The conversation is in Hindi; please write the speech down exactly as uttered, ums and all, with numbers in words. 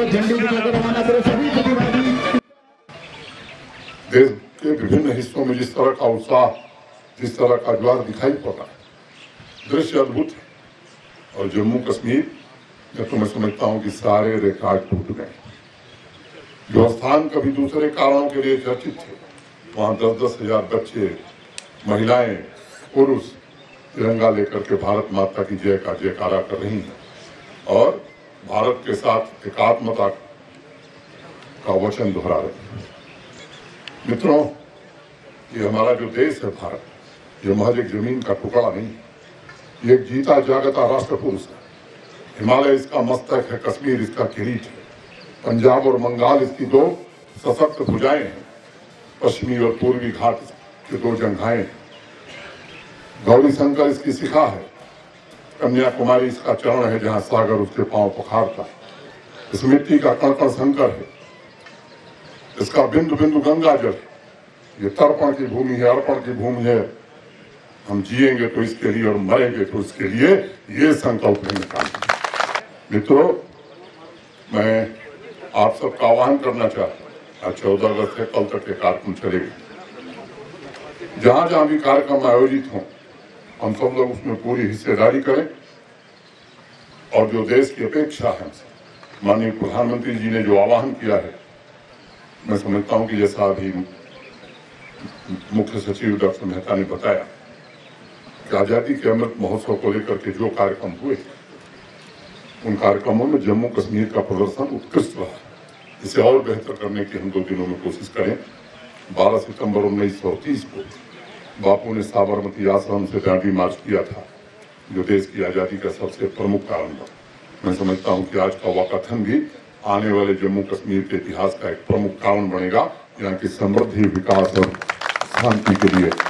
झंडी दिखाकर रवाना करो सभी प्रतिभागी। देश के विभिन्न हिस्सों में जिस तरह का उत्साह, जिस तरह का ज्वार दिखाई पड़ रहा है, दृश्य अद्भुत है। और जम्मू कश्मीर में तो मैं समझता हूं कि सारे रिकॉर्ड टूट गए। जो स्थान कभी दूसरे कारणों के लिए चर्चित थे, वहां दस दस हजार बच्चे, महिलाएं, पुरुष तिरंगा लेकर के भारत माता की जय का जयकारा कर रही हैं और भारत के साथ एकात्मता का वचन दोहरा रहे हैं। मित्रों, ये हमारा जो देश है भारत, ये महज एक जमीन का टुकड़ा नहीं, ये एक जीता जागता राष्ट्र पुरुष है। हिमालय इसका मस्तक है, कश्मीर इसका किरीट है, पंजाब और बंगाल इसकी दो सशक्त भुजाएं हैं, पश्चिमी और पूर्वी घाट के दो जंघाएं हैं, गौरी शंकर इसकी शिखा है, कन्याकुमारी इसका चरण है जहां सागर उसके पांव पखारता है, इस मिट्टी का कण कण शंकर है, इसका बिंदु बिंदु गंगा जल, ये तर्पण की भूमि है, अर्पण की भूमि है। हम जिएंगे तो इसके लिए और मरेंगे तो इसके लिए, ये संकल्प लेने का। मित्रों, मैं आप सबका आह्वान करना चाहता हूं, चौदह अगस्त से कल तक ये कार्यक्रम चलेगा। जहां जहां भी कार्यक्रम आयोजित हों, हम सब लोग उसमें पूरी हिस्सेदारी करें और जो देश की अपेक्षा है, माननीय प्रधानमंत्री जी ने जो आह्वान किया है, मैं समझता हूं कि जैसा अभी मुख्य सचिव डॉक्टर मेहता ने बताया कि आजादी के अमृत महोत्सव को लेकर के जो कार्यक्रम हुए, उन कार्यक्रमों में जम्मू कश्मीर का प्रदर्शन उत्कृष्ट रहा। इसे और बेहतर करने की हम दो दिनों में कोशिश करें। बारह सितंबर उन्नीस सौ तीस को बापू ने साबरमती आश्रम से दांडी मार्च किया था, जो देश की आजादी का सबसे प्रमुख कारण था। मैं समझता हूं कि आज का वाकथन भी आने वाले जम्मू कश्मीर के इतिहास का एक प्रमुख कारण बनेगा, यहाँ की समृद्धि, विकास और शांति के लिए।